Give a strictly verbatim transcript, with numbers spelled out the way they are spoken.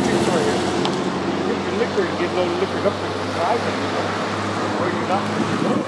liquor for you. You get your liquor, you get a little liquor up to the side, and you know, where you're not.